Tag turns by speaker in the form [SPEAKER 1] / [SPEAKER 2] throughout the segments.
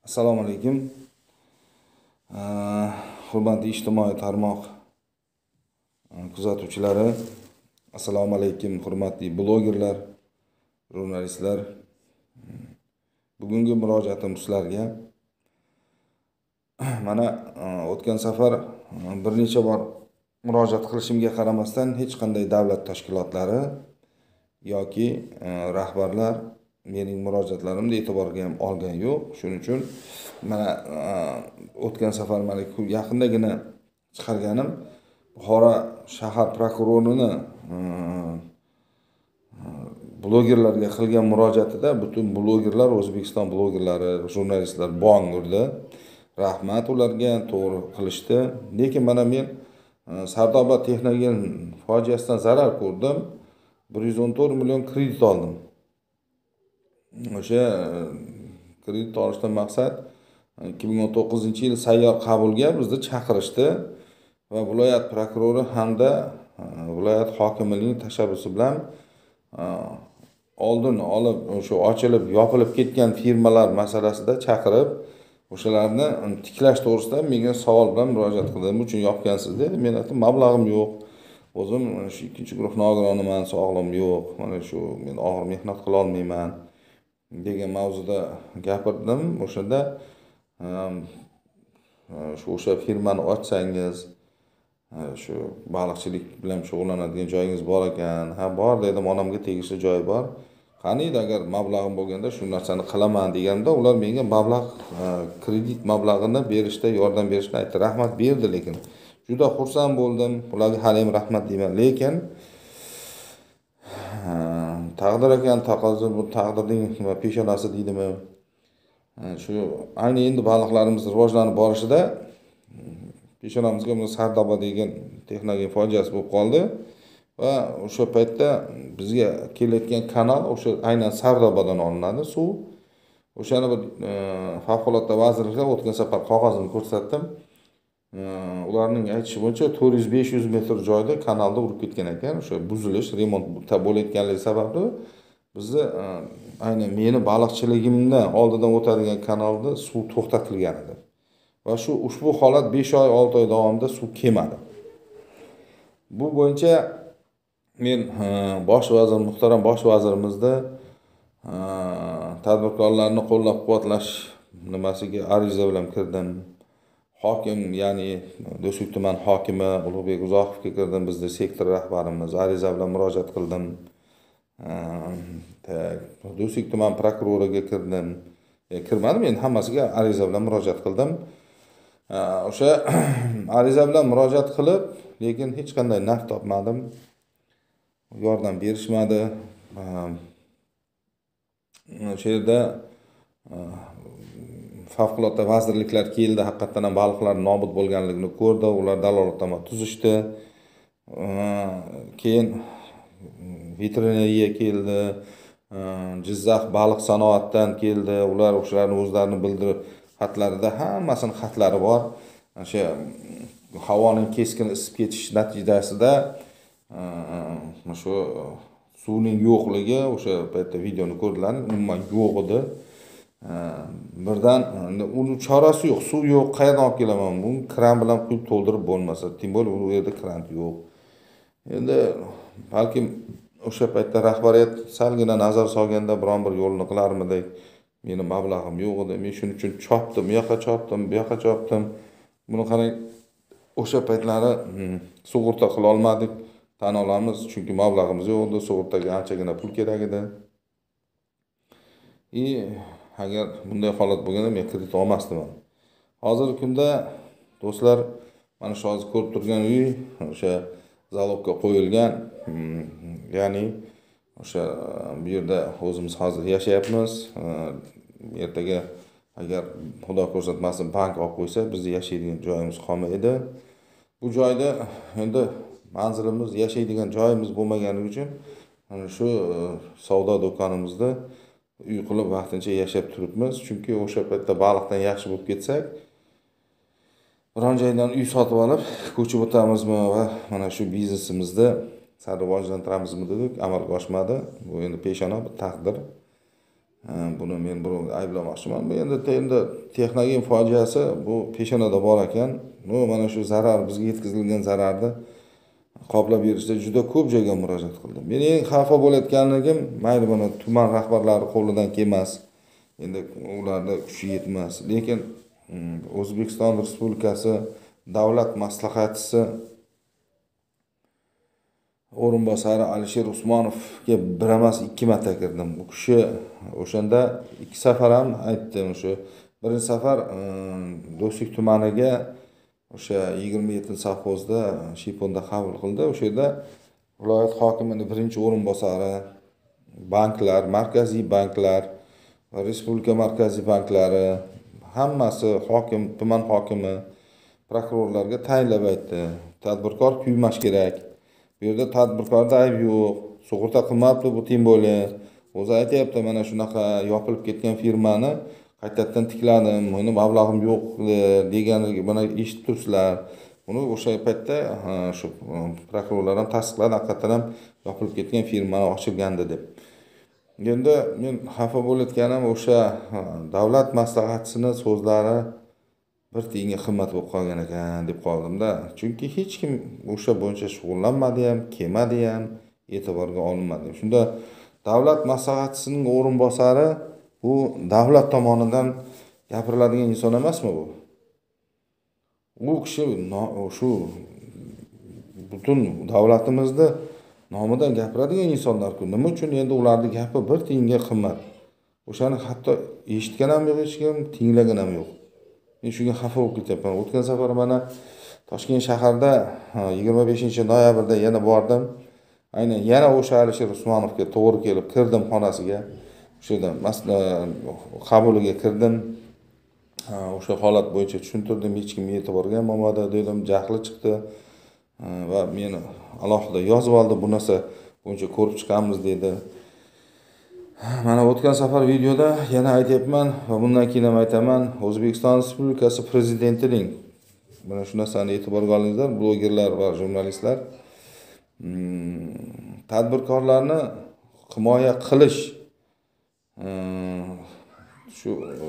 [SPEAKER 1] Assalomu alaykum. Hurmatli ijtimoiy tarmoq kuzatuvchilari, assalomu alaykum. Hurmatli blogerlar, jurnalistlar. Bugungi murojaatim sizlarga. Mana o'tgan safar bir necha bor murojaat qilishimga qaramasdan hech qanday davlat tashkilotlari yoki rahbarlar mening murojaatlarimni e'tiborga ham olgan yo'q. Shuning uchun mana o'tgan safar mana yaqindagina chiqarganim Buxoro shahar prokurorini blogerlarga qilgan murojaatida butun blogerlar, O'zbekiston blogerlari, jurnalistlar bong urdi. Rahmat ularga, to'g'ri qilishdi. Lekin mana men Sardoba texnogen fojiasidan zarar ko'rdim. 114 million kredit oldim. O'sha kredit olishdan maqsad 2019-yil sayyor qabulga bizni chaqirishdi va viloyat prokurori hamda viloyat hokimining tashabbusi bilan oldin olib o'sha ochilib, yopilib ketgan firmalar masalasida chaqirib, o'shalarni tiklash to'g'risida menga savol bilan murojaat qildi. Nima uchun yopgansiz dedi. Men aytdim, mablag'im yo'q. O'zim shu ikkinchi guruh nogironiman, sog'lig'im yo'q. Mana shu men og'ir mehnat qila olmayman degan mavzuda gapirdim. O'shanda o'sha firmani ochsangiz, shu baliqchilik bilan shug'ullanadigan joyingiz bor ekan. Ha, bor dedim, onamga tegishli joy bor. Qaniydi agar mablag'im bo'lganda shu narsani qilaman deganda, ular menga mablag' kredit mablag'ini berishda yordam berishni aytdi. Rahmat berdi, lekin juda xursand bo'ldim. Ularga hali ham rahmat deyman. Lekin taqdir ekan, taqozo bu taqdirning peshonasi deydimi? Shu ayni endi baliqlarimiz rivojlanib borishida peshonamizga bu Sardoba degan texnogen fojiasi bo'lib qoldi va o'sha paytda bizga kelayotgan kanal o'sha aynan Sardobadan olinadi suv. O'shani bir favqulodda vazirlikka o'tgan safar qog'ozini ko'rsatdim. Ularning aytishi bo'yicha 400-500 metr joyda kanalda urib ketgan ekan. O'sha buzilish, remont bo'layotganligi sababli bizni aynan meni baliqchiligimdan oldidan o'tadigan kanalda suv to'xtatilgan edi. Va ushbu holat 5 oy, 6 oy davomida suv kelmadi. Bu bo'yicha men bosh vazir, muhtaram bosh vazirimizni tadbirkorlarni qo'llab-quvvatlash nimasiga ariza bilan kirdim. Hokim, ya'ni Do'stlik tuman hokimi Ulug'bek Uzoqovga kirdim, bizning sektor rahbarimiz, ariza bilan murojaat qildim. Do'stlik tuman prokuroriga kirdim. Kirmadim, men hammasiga ariza bilan murojaat qildim. O'sha ariza bilan murojaat qilib, lekin hech qanday naf topmadim. Yordam berishmadi. O'sha yerda favqulodda vazirliklar keldi, haqiqatan ham baliqlar nobud bo'lganligini ko'rdi, ular dalolatnoma tuzishdi. Keyin veterinariya keldi, Jizzax baliq sanoatdan keldi. Ular o'shalarni o'zlarini bildirib xatlarida hammasini xatlari bor. O'sha havoning keskin isib ketish natijasida shu suvning yo'qligi, o'sha paytda videoni ko'rdilar, umuman yo'q edi. Birdan uni chorasi yo'q, suv yo'q, qayerdan olib kelaman? Buni kran bilan quyib to'ldirib bo'lmasa, tim bo'lib u yerda kran yo'q. Endi balkim o'sha paytda rahbariyat salgina nazar solganda biron bir yo'lni qilarmidik. Meni mablag'im yo'q edi. Men shuning uchun chopdim, bu yoqqa chopdim, bu yoqqa chopdim. Buni qarang, o'sha paytlari sug'urta qila olmadik. Tan olamiz, chunki mablag'imiz yo'q edi, sug'urtaga anchagina pul kerak edi. Agar bunday holat bo'lganda men kredit olmasdim. Hozirgi kunda do'stlar, mana shu hozir ko'rib turgan uy o'sha zalogga qo'yilgan. Ya'ni o'sha bu yerda o'zimiz hozir yashayapmiz. Ertaga agar Xudo ko'rsatmasin bank olib qo'ysa, bizni yashaydigan joyimiz qolmaydi. Bu joyda endi manzilimiz, yashaydigan joyimiz bo'lmaganligi uchun mana shu savdo do'konimizda uy qilib vaqtincha yashab turibmiz. Chunki o'sha paytda baliqdan yaxshi bo'lib ketsak, biron joydan uy sotib olib ko'chib o'tamizmi va mana shu biznesimizni sal rivojlantiramizmi dedik, amalga oshmadi. Bu endi peshona bir taqdir. Buni men birovni ayblamoqchiman. Bu endi texnogen fojiasi bu peshonada bor ekan. Mana shu zarar, bizga yetkazilgan zararni qoplab berishda juda ko'p joyga murojaat qildim. Men eng xafa bo'layotganligim, mayli buni tuman rahbarlari qo'lidan kelmas, endi ularda kuchi yetmas, lekin O'zbekiston Respublikasi davlat maslahatchisi o'rinbosari Alisher Usmonovga bir emas 2 marta kirdim. Bu kishi o'shanda 2 safar ham aytdim. O'sha birinchi safar Do'stlik tumaniga o'sha 27-sovxozda Shiponda qabul qildi. O'sha yerda viloyat hokimining birinchi o'rinbosari, banklar, markaziy banklar va respublika markaziy banklari hammasi hokim, tuman hokimi, prokurorlarga tayinlab aytdi. Tadbirkor kuymash kerak. Bu yerda tadbirkorda ayb yo'q. Sug'urta qilmabdi bu tim bo'li. O'zi aytayapti, mana shunaqa yopilib ketgan firmani qaytadan tikladim, meni mablag'im yo'q deganini buni eshitib tursizlar. Buni o'sha paytda shu prokurorlar ham tasdiqladi, haqiqatan ham yopilib ketgan firmani ochilgandi deb. Endi men xafa bo'layotganim o'sha davlat maslahatchisining so'zlari bir tiyinga qimmat bo'lib qolgan ekan deb qoldim-da. Chunki hech kim o'sha bo'yicha shug'ullanmadi ham, kelmadi ham, e'tiborga olinmadi. Shunda davlat maslahatchisining o'rinbosari bu davlat tomonidan gapiriladigan inson emasmi bu? U kishi shu butun davlatimizni nomidan gapiradigan insonlar-ku. Nima uchun endi ularning gapi bir tiyinga qimmat? O'shani hatto eshitgan ham yo'q, hech kim tinglagan ham yo'q. Men shunga xafa bo'lib ketyapman. O'tgan safar mana Toshkent shahrida 25-noyabrda yana bordim. Aynan yana o'sha Alisher Usmonovga to'g'ri kelib kirdim xonasiga. O'sha yerda qabuliga kirdim. O'sha holat bo'yicha tushuntirdim, hech kim e'tiborga ham olmadi, dedim, jahli chiqdi va meni alohida yozib oldi, bu narsa bo'yicha ko'rib chiqamiz dedi. Mana o'tgan safar videoda yana aytayapman va bundan keyin ham aytaman, O'zbekiston Respublikasi prezidentining mana shu narsani e'tiborga olinglar, blogerlar va jurnalistlar, tadbirkorlarni himoya qilish shu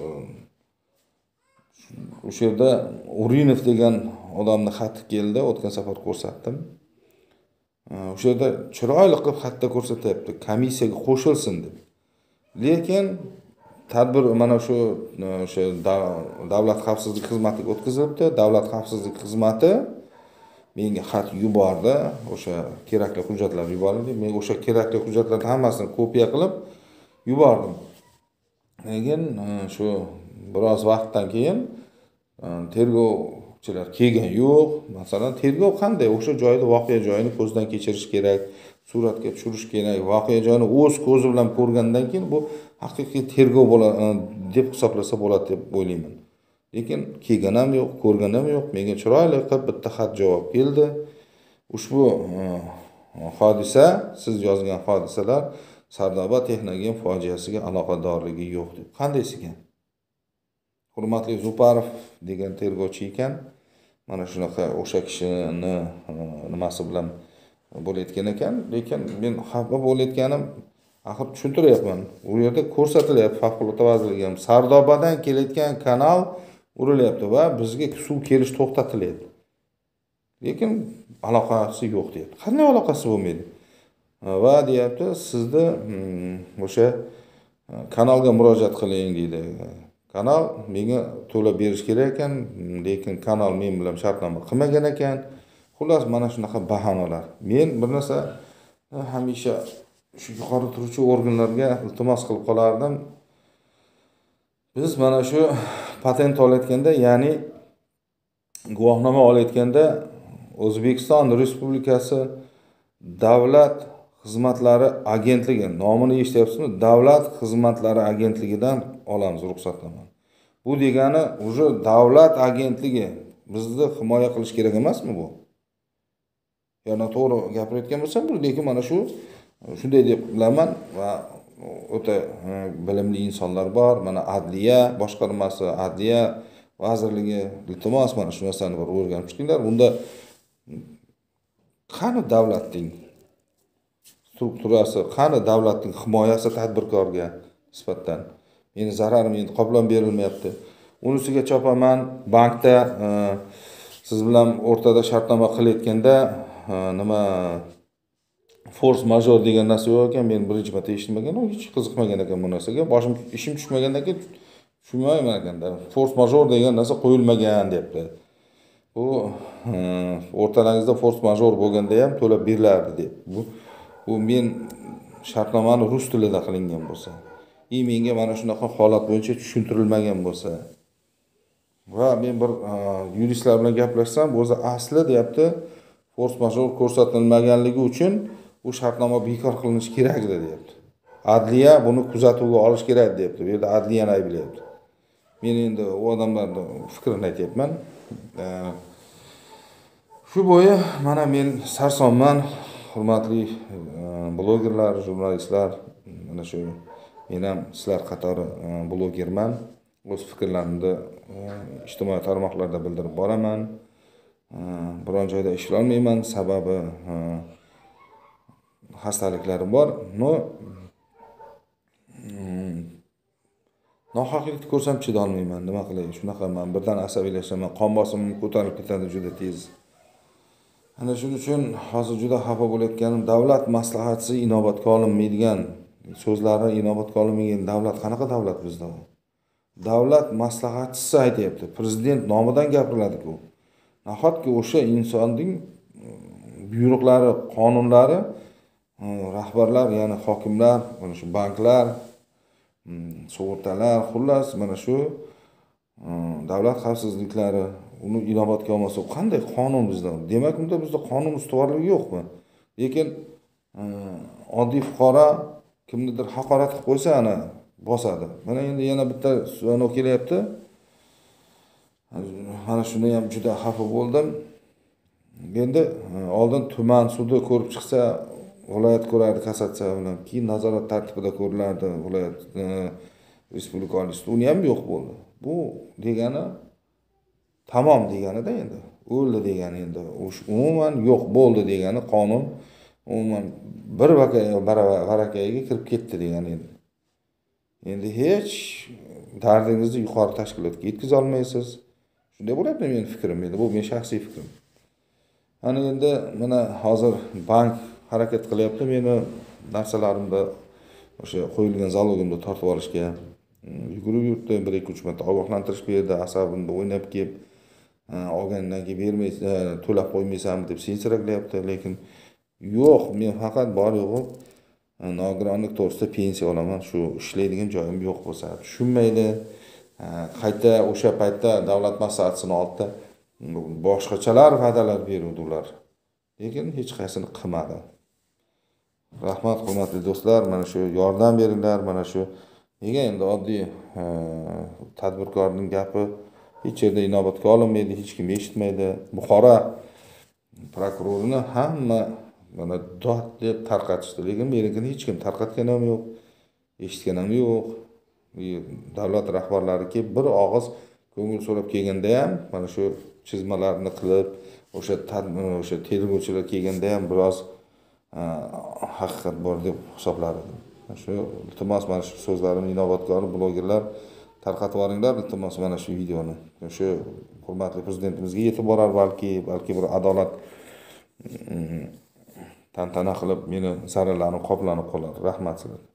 [SPEAKER 1] o'sha yerda Urinov degan odamning xati keldi, o'tgan safar ko'rsatdim. O'sha yerda chiroyli qilib xatda ko'rsatyapti, komissiyaga qo'shilsin deb. Lekin tadbir mana shu o'sha davlat xavfsizlik xizmatiga o'tkazilibdi. Davlat xavfsizlik xizmati menga xat yubordi, o'sha kerakli hujjatlar yuborildi. Men o'sha kerakli hujjatlarning hammasini kopiya qilib yubordim. Lekin shu biroz vaqtdan keyin tergovchilar kelgan yo'q. Masalan, tergov qanday? O'sha joyda voqea joyini ko'zdan kechirish kerak, suratga tushirish kerak. Voqea joyini o'z ko'zi bilan ko'rgandan keyin bu haqiqiy tergov bo'ladi deb hisoblasa bo'ladi deb o'ylayman. Lekin kelgan ham yo'q, ko'rgan ham yo'q. Menga chiroyli qilib bitta xat javob keldi. Ushbu hodisa, siz yozgan hodisalar Sardoba texnogen fojiasiga aloqadorligi yo'q deb. Qanday ekan? Hurmatli Zuparov degan tergovchi ekan. Mana shunaqa o'sha kishini nimasi bilan bo'layotgan ekan. Lekin men xafa bo'layotganim, axir tushuntiryapman. U yerda ko'rsatilyapti favqulodda vazirlik ham Sardobadan kelayotgan kanal urilyapti va bizga suv kelish to'xtatilyapti. Lekin aloqasi yo'q deyapti. Qanday aloqasi bo'lmaydi? Va deyapti, sizni o'sha kanalga murojaat qiling deydi. Kanal menga to'lab berish kerak ekan, lekin kanal men bilan shartnoma qilmagan ekan. Xullas, mana shunaqa bahonalar. Men bir narsa hamisha shu yuqori turuvchi organlarga iltimos qilib qolardim. Biz mana shu patent olayotganda, ya'ni guvohnoma olayotganda O'zbekiston Respublikasi Davlat xizmatlari agentligi nomini eshityapsizmi? Davlat xizmatlari agentligidan olamiz ruxsatnomani. Bu degani o'sha davlat agentligi bizni himoya qilish kerak emasmi bu? Yana to'g'ri gapirayotgan bo'lsam, lekin mana shunday deb bilaman va o'ta bilimli insonlar bor. Mana Adliya boshqarmasi, Adliya vazirligi, iltimos mana shu narsani bir o'rganib chiqinglar. Bunda qani davlatning strukturasi, qani davlatning himoyasi tadbirkorga? nisbatan. Meni zararim endi qoplab berilmayapti. Unisiga chopaman bankda siz bilan o'rtada shartnoma qilayotganda nima force major degan narsa yo'q ekan. Men birinchi marta eshitmagan, hech qiziqmagan ekan bu narsaga. Boshim ishim tushmagandan keyin tushunmayman ekanda. Force major degan narsa qo'yilmagan deyapti. Bu o'rtalaringizda force major bo'lganda ham to'lab berilardi deb. Bu men shartnomani rus tilida qilingan bo'lsa, menga mana shunaqa holat bo'yicha tushuntirilmagan bo'lsa va men bir yuristlar bilan gaplashsam, o'zi asli deyapti, force major ko'rsatilmaganligi uchun bu shartnoma bekor qilinishi kerak edi deyapti. Adliya buni kuzatuvga olish kerak deyapti. Bu yerda adliyani ayblayapti. Men endi u odamlarning fikrini aytyapman. Shu bo'yi mana men sarsonman, hurmatli blogerlar, jurnalistlar, mana shu men ham sizlar qatori blogerman. O'z fikrlarimni ijtimoiy tarmoqlarda bildirib boraman. Biron joyda ishlolmayman, sababi xastaliklarim bor. Nohaqlikni ko'rsam chidolmayman, nima qilay? Shunaqaman, birdan asabiylashaman, qon bosimim ko'tarilib ketadi juda tez. Ana shuning uchun hozir juda xafa bo'layotganim, davlat maslahatchisi inobatga olinmaydigan so'zlari inobatga olinmagan davlat qanaqa davlat bizda? Davlat maslahatchisi aytayapti, prezident nomidan gapiriladi-ku. Nahotki o'sha insonning buyruqlari, qonunlari rahbarlar, ya'ni hokimlar, mana shu banklar, sug'urtalar, xullas mana shu davlat xavfsizliklari uni inobatga olmasa, qanday qonun bizda? Demak, unda bizda qonun ustuvorligi yo'qmi? Lekin oddiy fuqaro kimnidir haqorat qilib qo'ysa, ana bosadi. Mana endi yana bitta savol kelyapti. Mana shuni ham juda xafa bo'ldim. Endi oldin tuman sudi ko'rib chiqsa, viloyat ko'rardi kassatsiya bilan, keyin nazorat tartibida ko'rilardi viloyat respublika oliy sudi. Uni ham yo'q bo'ldi. Bu degani tamom deganida endi. O'ldi degani endi. Umuman yo'q bo'ldi degani qonun umuman bir varakayiga kirib ketdi degani endi. Endi hech dardingizni yuqori tashkilotga yetkiza olmaysiz. Shunday bo'lyapti mening fikrim edi. Bu men shaxsiy fikrim. Ana endi mana hozir bank harakat qilyapti meni narsalarimni o'sha qo'yilgan zalogimni tortib olishga. Yugurib yurtdi, 1-2-3 marta ogohlantirish berdi, asabimni o'ynab kelib, olgandan keyin bermaysiz, to'lab qo'ymaysanmi deb sensiraqlayapti, lekin yo'q, men faqat bor yo'g'i nogironlik to'g'risida pensiya olaman, shu ishlaydigan joyim yo'q bo'lsa, tushunmaydi. Qayta o'sha paytda davlat maslahatchisining oldida boshqachalar va'dalar berdi ular. Lekin hech qaysini qilmadi. Rahmat, hurmatli do'stlar, mana shu yordam beringlar, mana shu nega endi oddiy tadbirkorning gapi hech yerda inobatga olinmaydi, hech kim eshitmaydi. Buxoro prokurorini hamma mana dod deb tarqatishdi, lekin menikini hech kim tarqatgan ham yo'q, eshitgan ham yo'q. Davlat rahbarlari kelib bir og'iz ko'ngil so'rab kelganda ham mana shu chizmalarni qilib, o'sha tergovchilar kelganda ham biroz haqiqat bor deb hisoblar edim. Shu iltimos mana shu so'zlarimni inobatga olib blogerlar tarqatib yuboringlar, iltimos mana shu videoni. Shu hurmatli prezidentimizga yetib borar balki bir adolat tantana qilib meni zararlarim qoplanib qolar. Rahmat sizlarga.